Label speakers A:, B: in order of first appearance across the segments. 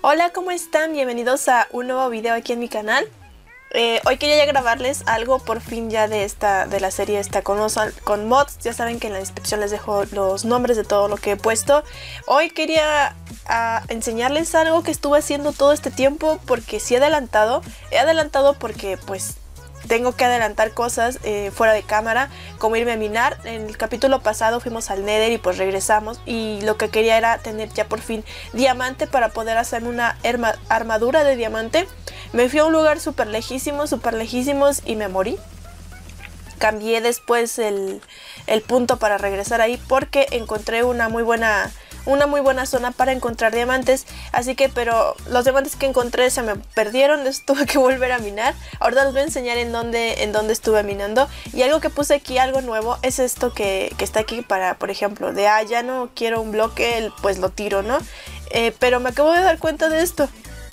A: Hola, ¿cómo están? Bienvenidos a un nuevo video aquí en mi canal. Hoy quería ya grabarles algo por fin ya de la serie esta con mods. Ya saben que en la descripción les dejo los nombres de todo lo que he puesto. Hoy quería enseñarles algo que estuve haciendo todo este tiempo porque sí he adelantado. He adelantado porque pues tengo que adelantar cosas fuera de cámara, como irme a minar. En el capítulo pasado fuimos al Nether y pues regresamos, y lo que quería era tener ya por fin diamante para poder hacerme una armadura de diamante. Me fui a un lugar súper lejísimos y me morí. Cambié después el punto para regresar ahí porque encontré una muy buena zona para encontrar diamantes, así que pero los diamantes que encontré se me perdieron, entonces tuve que volver a minar. Ahorita les voy a enseñar en dónde estuve minando, y algo que puse aquí, algo nuevo, es esto que está aquí para, por ejemplo, ya no quiero un bloque, pues lo tiro, ¿no? Pero me acabo de dar cuenta de esto.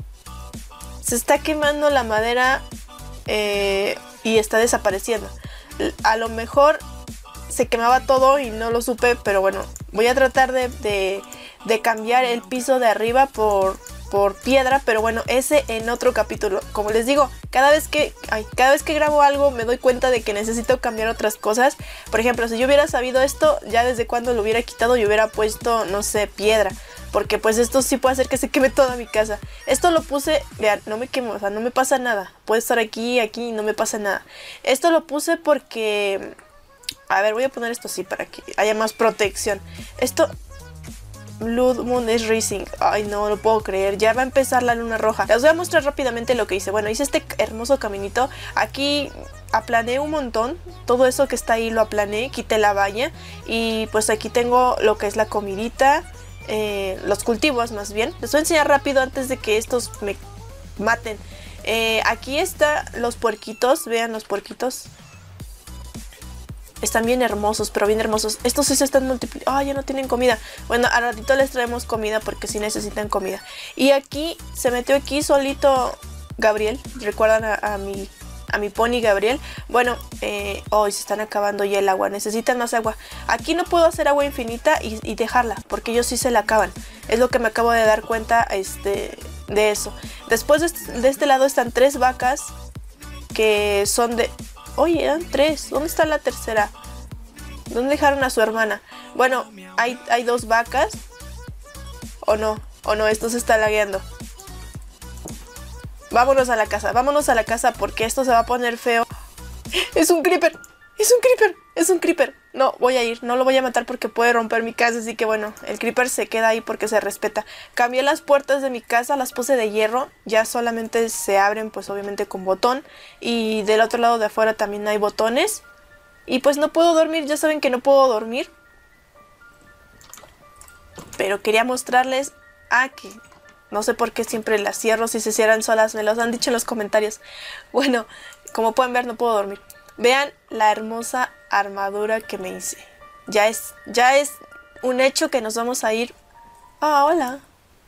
A: Se está quemando la madera y está desapareciendo. A lo mejor se quemaba todo y no lo supe, pero bueno, voy a tratar de cambiar el piso de arriba por piedra, pero bueno, ese en otro capítulo. Como les digo, cada vez que grabo algo me doy cuenta de que necesito cambiar otras cosas. Por ejemplo, si yo hubiera sabido esto, ya desde cuando lo hubiera quitado y hubiera puesto, no sé, piedra, porque pues esto sí puede hacer que se queme toda mi casa. Esto lo puse, vean, no me quemo, o sea, no me pasa nada. Puede estar aquí y no me pasa nada. Esto lo puse porque... A ver, voy a poner esto así para que haya más protección. Esto... Blood Moon is Rising. Ay, no lo puedo creer. Ya va a empezar la luna roja. Les voy a mostrar rápidamente lo que hice. Bueno, hice este hermoso caminito. Aquí aplané un montón. Todo eso que está ahí lo aplané. Quité la valla. Y pues aquí tengo lo que es la comidita. Los cultivos más bien. Les voy a enseñar rápido antes de que estos me maten. Aquí están los puerquitos. Vean los puerquitos. Están bien hermosos, pero bien hermosos. Estos sí se están multiplicando. Ah, ya no tienen comida. Bueno, al ratito les traemos comida porque sí necesitan comida. Y aquí, se metió aquí solito Gabriel. ¿Recuerdan a mi pony Gabriel? Bueno, hoy se están acabando ya el agua. Necesitan más agua. Aquí no puedo hacer agua infinita y dejarla, porque ellos sí se la acaban. Es lo que me acabo de dar cuenta de eso. Después de este lado están 3 vacas que son de... Oye, eran 3. ¿Dónde está la tercera? ¿Dónde dejaron a su hermana? Bueno, hay 2 vacas. ¿O no? Esto se está lagueando. Vámonos a la casa porque esto se va a poner feo. ¡Es un creeper! ¡Es un creeper! No, voy a ir. No lo voy a matar porque puede romper mi casa. Así que bueno, el creeper se queda ahí porque se respeta. Cambié las puertas de mi casa, las puse de hierro. Ya solamente se abren pues obviamente con botón. Y del otro lado de afuera también hay botones. Y pues no puedo dormir. Ya saben que no puedo dormir. Pero quería mostrarles que... No sé por qué siempre las cierro si se cierran solas. Me los han dicho en los comentarios. Bueno, como pueden ver no puedo dormir. Vean la hermosa armadura que me hice. Ya es un hecho que nos vamos a ir. Ah, hola.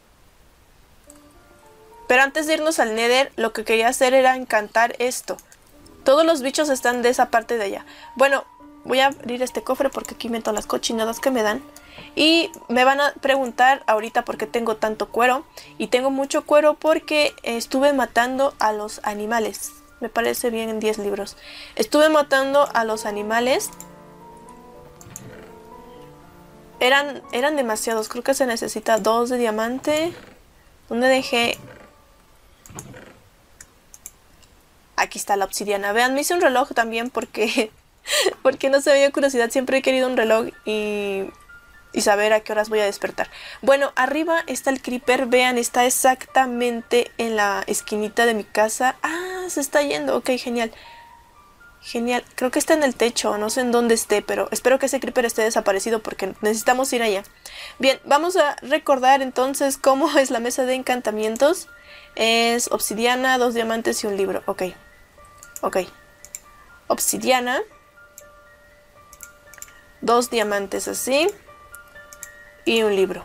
A: Pero antes de irnos al Nether, lo que quería hacer era encantar esto. Todos los bichos están de esa parte de allá. Bueno, voy a abrir este cofre porque aquí meto las cochinadas que me dan. Y me van a preguntar ahorita por qué tengo tanto cuero. Y tengo mucho cuero porque estuve matando a los animales. Me parece bien en 10 libros. Estuve matando a los animales. Eran demasiados. Creo que se necesita 2 de diamante. ¿Dónde dejé? Aquí está la obsidiana. Vean, me hice un reloj también porque no se me dio curiosidad. Siempre he querido un reloj y saber a qué horas voy a despertar. Bueno, arriba está el creeper. Vean, está exactamente en la esquinita de mi casa. Ah, se está yendo. Ok, genial. Genial. Creo que está en el techo. No sé en dónde esté, pero espero que ese creeper esté desaparecido porque necesitamos ir allá. Bien, vamos a recordar entonces cómo es la mesa de encantamientos. Es obsidiana, 2 diamantes y un libro. Ok. Obsidiana. 2 diamantes así. Y un libro.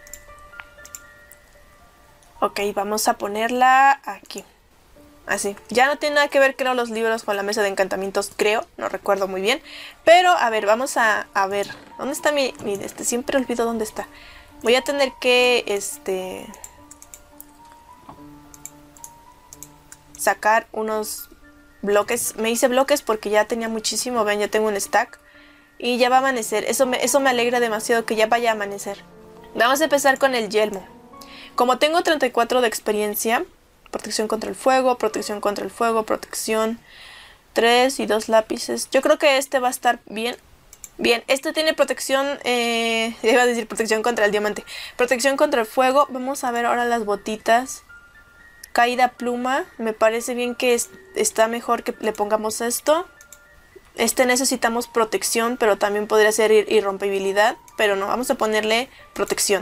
A: Ok, vamos a ponerla aquí. Así. Ya no tiene nada que ver, creo, los libros con la mesa de encantamientos, creo. No recuerdo muy bien. Pero, a ver, vamos a ver. ¿Dónde está mi siempre olvido dónde está. Voy a tener que, sacar unos bloques. Me hice bloques porque ya tenía muchísimo. Ven, ya tengo un stack. Y ya va a amanecer. Eso me alegra demasiado que ya vaya a amanecer. Vamos a empezar con el yelmo. Como tengo 34 de experiencia, protección contra el fuego, protección contra el fuego, protección 3 y 2 lápices. Yo creo que este va a estar bien. Bien, este tiene protección, iba a decir protección contra el diamante. Protección contra el fuego. Vamos a ver ahora las botitas. Caída pluma. Me parece bien que está mejor que le pongamos esto. Este necesitamos protección, pero también podría ser irrompibilidad. Pero no, vamos a ponerle protección.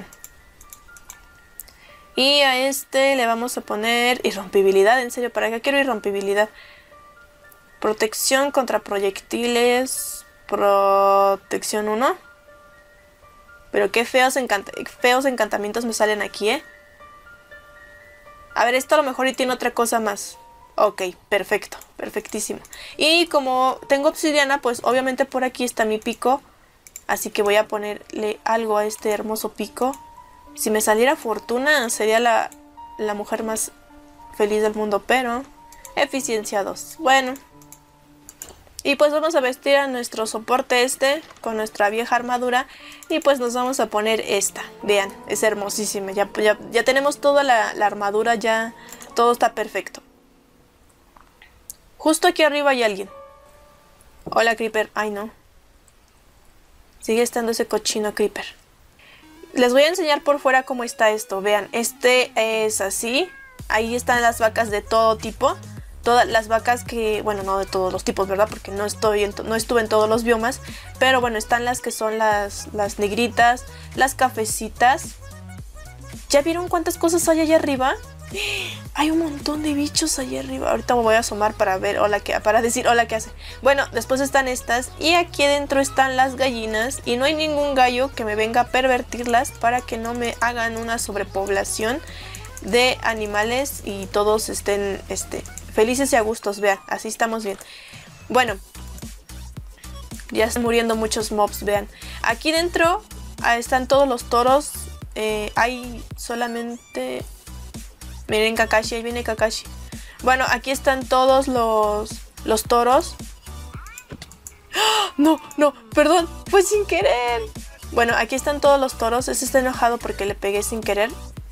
A: Y a este le vamos a poner irrompibilidad. En serio, ¿para qué quiero irrompibilidad? Protección contra proyectiles. Protección 1. Pero qué feos encantamientos me salen aquí, ¿eh? A ver, esto a lo mejor y tiene otra cosa más. Ok, perfecto, perfectísimo. Y como tengo obsidiana, pues obviamente por aquí está mi pico. Así que voy a ponerle algo a este hermoso pico. Si me saliera fortuna, sería la mujer más feliz del mundo, pero eficiencia 2. Bueno. Y pues vamos a vestir a nuestro soporte con nuestra vieja armadura. Y pues nos vamos a poner esta. Vean, es hermosísima. Ya tenemos toda la armadura, ya todo está perfecto. Justo aquí arriba hay alguien. Hola, Creeper. Ay, no. Sigue estando ese cochino Creeper. Les voy a enseñar por fuera cómo está esto. Vean, este es así. Ahí están las vacas de todo tipo. Todas las vacas que... Bueno, no de todos los tipos, ¿verdad? Porque no estuve en todos los biomas. Pero bueno, están las que son las negritas. Las cafecitas. ¿Ya vieron cuántas cosas hay allá arriba? Hay un montón de bichos allá arriba. Ahorita me voy a asomar para ver para decir hola, ¿qué hace? Bueno, después están estas. Y aquí adentro están las gallinas. Y no hay ningún gallo que me venga a pervertirlas para que no me hagan una sobrepoblación de animales y todos estén felices y a gustos. Vean, así estamos bien. Bueno, ya están muriendo muchos mobs, vean. Aquí dentro están todos los toros. Hay solamente... Miren Kakashi, ahí viene Kakashi. Bueno, aquí están todos los toros. ¡Oh! No, no, perdón, fue sin querer. Bueno, aquí están todos los toros. Ese está enojado porque le pegué sin querer.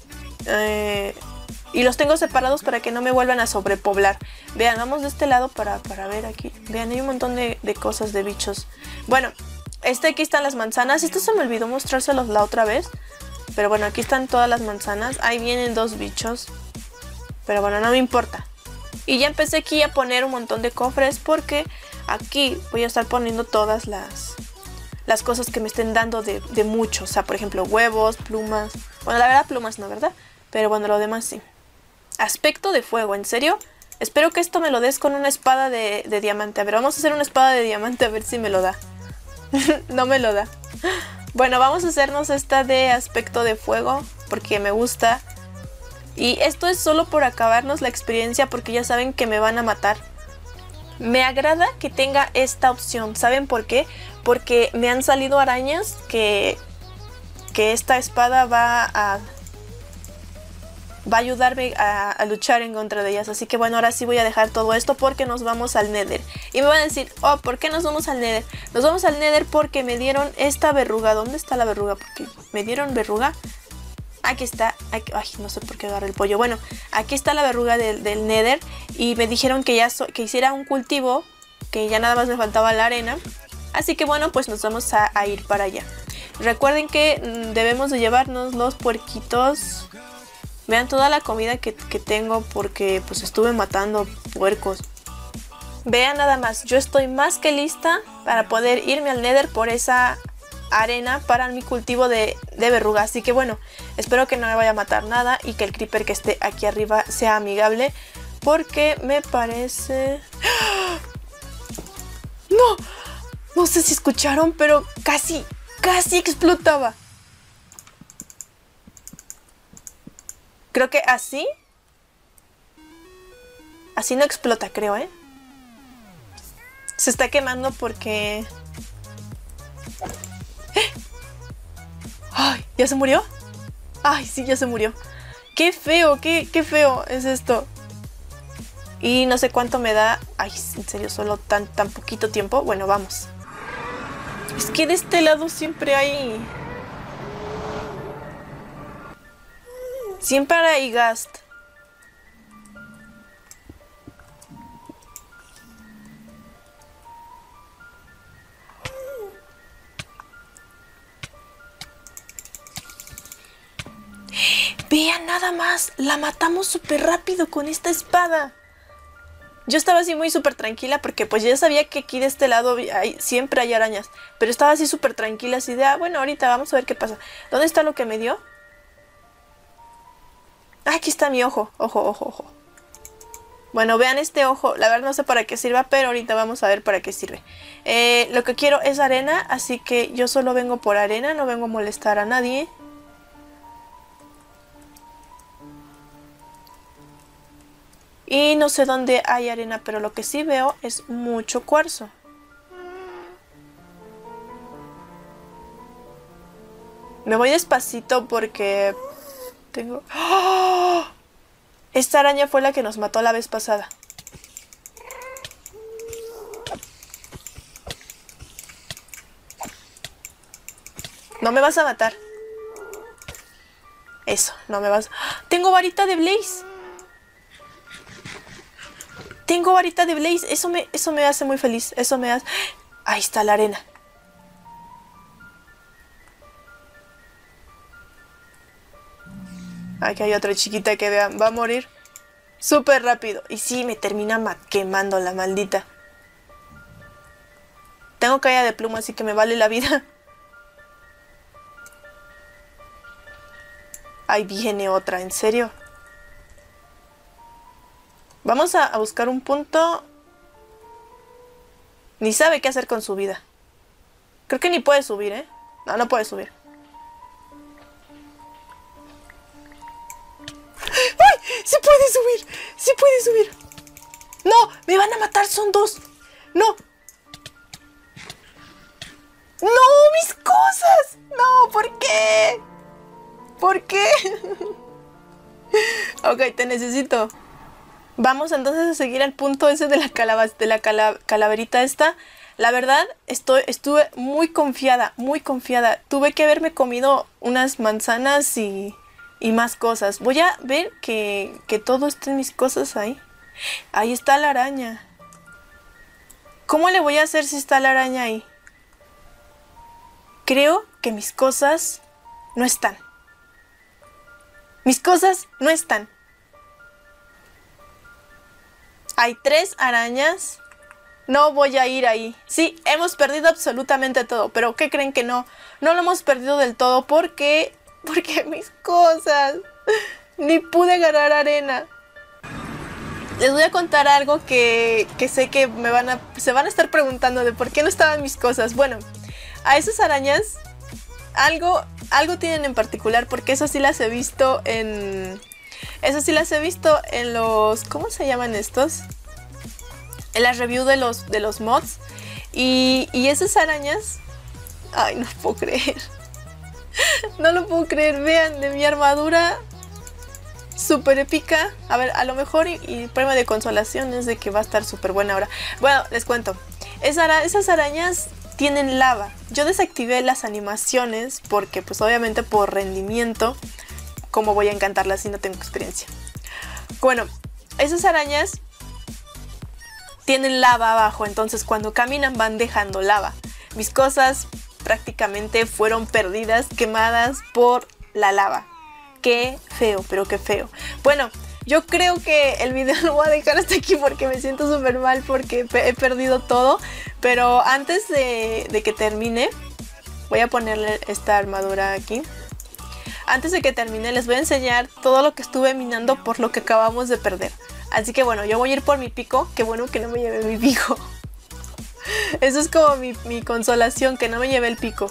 A: Y los tengo separados para que no me vuelvan a sobrepoblar. Vean, vamos de este lado para ver aquí. Vean, hay un montón de cosas, de bichos. Bueno, aquí están las manzanas. Esto se me olvidó mostrárselos la otra vez. Pero bueno, aquí están todas las manzanas. Ahí vienen dos bichos. Pero bueno, no me importa. Y ya empecé aquí a poner un montón de cofres porque aquí voy a estar poniendo todas las cosas que me estén dando de mucho. O sea, por ejemplo, huevos, plumas. Bueno, la verdad plumas no, ¿verdad? Pero bueno, lo demás sí. Aspecto de fuego, ¿en serio? Espero que esto me lo des con una espada de diamante. A ver, vamos a hacer una espada de diamante a ver si me lo da. No me lo da. Bueno, vamos a hacernos esta de aspecto de fuego porque me gusta. Y esto es solo por acabarnos la experiencia porque ya saben que me van a matar. Me agrada que tenga esta opción. ¿Saben por qué? Porque me han salido arañas que esta espada va a ayudarme a luchar en contra de ellas. Así que bueno, ahora sí voy a dejar todo esto porque nos vamos al Nether. Y me van a decir, oh, ¿por qué nos vamos al Nether? Nos vamos al Nether porque me dieron esta verruga. ¿Dónde está la verruga? Porque me dieron verruga. Aquí está. Ay, no sé por qué agarré el pollo. Bueno, aquí está la verruga del Nether. Y me dijeron que hiciera un cultivo. Que ya nada más me faltaba la arena. Así que bueno, pues nos vamos a ir para allá. Recuerden que debemos de llevarnos los puerquitos. Vean toda la comida que tengo porque pues estuve matando puercos. Vean nada más, yo estoy más que lista para poder irme al Nether por esa arena para mi cultivo de verruga. Así que bueno, espero que no me vaya a matar nada y que el creeper que esté aquí arriba sea amigable. Porque me parece... ¡No! No sé si escucharon, pero casi explotaba. Creo que así no explota, creo, ¿eh? Se está quemando porque... ¡Ay! ¿Ya se murió? ¡Ay, sí, ya se murió! ¡Qué feo! ¡Qué feo es esto! Y no sé cuánto me da. Ay, en serio, solo tan poquito tiempo. Bueno, vamos. Es que de este lado siempre hay... Siempre hay Ghast. Vean nada más, la matamos súper rápido con esta espada. Yo estaba así muy súper tranquila porque pues ya sabía que aquí de este lado siempre hay arañas. Pero estaba así súper tranquila, así de, bueno, ahorita vamos a ver qué pasa. ¿Dónde está lo que me dio? Ah, aquí está mi ojo, ojo. Bueno, vean este ojo, la verdad no sé para qué sirva, pero ahorita vamos a ver para qué sirve. Lo que quiero es arena, así que yo solo vengo por arena, no vengo a molestar a nadie. Y no sé dónde hay arena, pero lo que sí veo es mucho cuarzo. Me voy despacito porque tengo... ¡Oh! Esta araña fue la que nos mató la vez pasada. No me vas a matar. Eso, no me vas... ¡Oh! Tengo varita de Blaze. Tengo varita de Blaze, eso me hace muy feliz, eso me hace... Ahí está la arena. Aquí hay otra chiquita que vean, va a morir súper rápido. Y sí, me termina quemando la maldita. Tengo caída de pluma, así que me vale la vida. Ahí viene otra, ¿en serio? Vamos a buscar un punto. Ni sabe qué hacer con su vida. Creo que ni puede subir, ¿eh? No, no puede subir. ¡Ay! ¡Sí puede subir! ¡Sí puede subir! ¡No! ¡Me van a matar! ¡Son dos! ¡No! ¡No! ¡Mis cosas! ¡No! ¿Por qué? ¿Por qué? Ok, te necesito. Vamos entonces a seguir al punto ese de la calaverita esta. La verdad, estuve muy confiada, muy confiada. Tuve que haberme comido unas manzanas y más cosas. Voy a ver que todo esté en mis cosas ahí. Ahí está la araña. ¿Cómo le voy a hacer si está la araña ahí? Creo que mis cosas no están. Mis cosas no están. Hay 3 arañas. No voy a ir ahí. Sí, hemos perdido absolutamente todo. Pero ¿qué creen que no? No lo hemos perdido del todo porque mis cosas. Ni pude ganar arena. Les voy a contar algo que sé que se van a estar preguntando de por qué no estaban mis cosas. Bueno, a esas arañas algo tienen en particular porque eso sí las he visto en... Eso sí las he visto en los... ¿Cómo se llaman estos? En las reviews de los mods. Y esas arañas... Ay, no puedo creer. No lo puedo creer. Vean, de mi armadura súper épica. A ver, a lo mejor y premio de consolación es de que va a estar súper buena ahora. Bueno, les cuento. Esas arañas tienen lava. Yo desactivé las animaciones porque pues obviamente por rendimiento... ¿Cómo voy a encantarlas si no tengo experiencia? Bueno, esas arañas tienen lava abajo, entonces cuando caminan van dejando lava. Mis cosas prácticamente fueron perdidas, quemadas por la lava. Qué feo, pero qué feo. Bueno, yo creo que el video lo voy a dejar hasta aquí porque me siento súper mal porque he perdido todo. Pero antes de que termine, voy a ponerle esta armadura aquí. Antes de que termine les voy a enseñar todo lo que estuve minando por lo que acabamos de perder. Así que bueno, yo voy a ir por mi pico. Qué bueno que no me llevé mi pico. Eso es como mi consolación, que no me llevé el pico.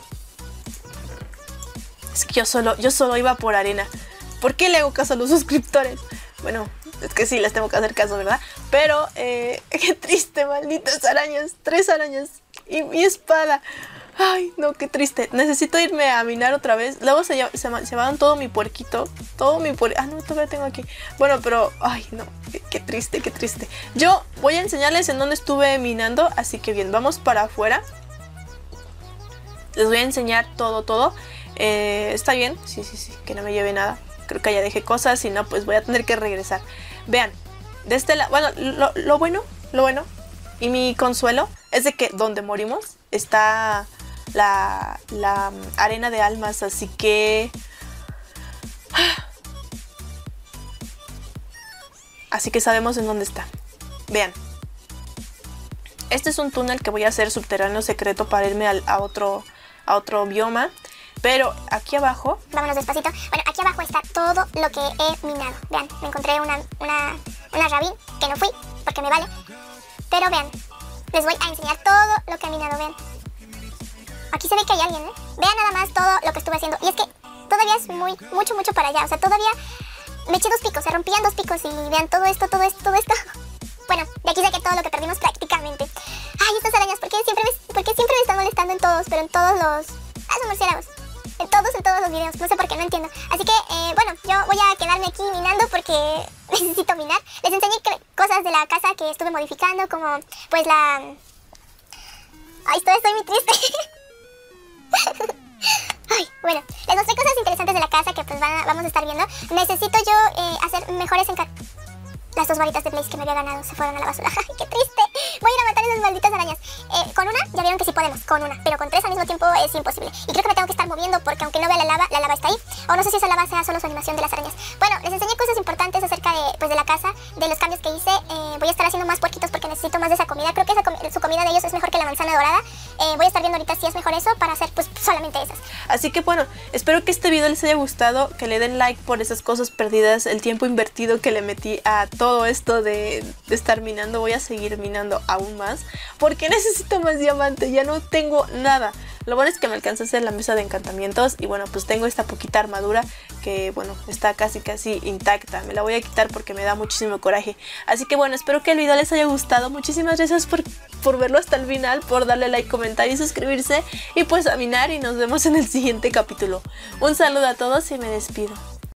A: Es que yo solo iba por arena. ¿Por qué le hago caso a los suscriptores? Bueno, es que sí, les tengo que hacer caso, ¿verdad? Pero, qué triste, malditas arañas. 3 arañas y mi espada. Ay, no, qué triste. Necesito irme a minar otra vez. Luego se llevaron todo mi puerquito. Todo mi puerquito. Ah, no, todavía tengo aquí. Bueno, pero... Ay, no. Qué triste, qué triste. Yo voy a enseñarles en dónde estuve minando. Así que bien, vamos para afuera. Les voy a enseñar todo. ¿Está bien? Sí. Que no me lleve nada. Creo que ya dejé cosas. Si no, pues voy a tener que regresar. Vean. De este lado... Bueno, lo bueno y mi consuelo es de que donde morimos está... La arena de almas, así que... Así que sabemos en dónde está. Vean. Este es un túnel que voy a hacer subterráneo secreto para irme a otro bioma. Pero aquí abajo...
B: Vámonos despacito. Bueno, aquí abajo está todo lo que he minado. Vean, me encontré una rabín que no fui porque me vale. Pero vean, les voy a enseñar todo lo que he minado, vean. Aquí se ve que hay alguien, ¿eh? Vean nada más todo lo que estuve haciendo. Y es que todavía es mucho para allá. O sea, todavía me eché 2 picos, se rompían 2 picos. Y vean todo esto. Bueno, de aquí saqué todo lo que perdimos prácticamente. Ay, estas arañas, ¿por qué siempre me están molestando en todos? Pero en todos los... Ah, son murciélagos. En todos los videos, no sé por qué, no entiendo. Así que, bueno, yo voy a quedarme aquí minando porque necesito minar. Les enseñé cosas de la casa que estuve modificando, como pues la... Ay, estoy muy triste. Ay, bueno, les mostré cosas interesantes de la casa que pues vamos a estar viendo. Necesito yo hacer mejores Las 2 varitas de Blaze que me había ganado se fueron a la basura. ¡Ay, qué triste! Voy a ir a matar esas malditas arañas. Con una, ya vieron que sí podemos, con una. Pero con 3 al mismo tiempo es imposible. Y creo que me tengo que estar moviendo porque aunque no vea la lava está ahí. O no sé si esa lava sea solo su animación de las arañas. Bueno, les enseñé cosas importantes acerca de la casa, de los cambios que hice. Voy a estar haciendo más puerquitos porque necesito más de esa comida. Creo que su comida de ellos es mejor que la manzana dorada. Voy a estar viendo ahorita si es mejor eso para hacer pues solamente esas.
A: Así que bueno, espero que este video les haya gustado, que le den like por esas cosas perdidas, el tiempo invertido que le metí a todo esto de estar minando. Voy a seguir minando aún más porque necesito más diamante, ya no tengo nada. Lo bueno es que me alcanza a hacer la mesa de encantamientos y bueno, pues tengo esta poquita armadura que bueno, está casi intacta. Me la voy a quitar porque me da muchísimo coraje. Así que bueno, espero que el video les haya gustado. Muchísimas gracias por verlo hasta el final, por darle like, comentar y suscribirse. Y pues a minar y nos vemos en el siguiente capítulo. Un saludo a todos y me despido.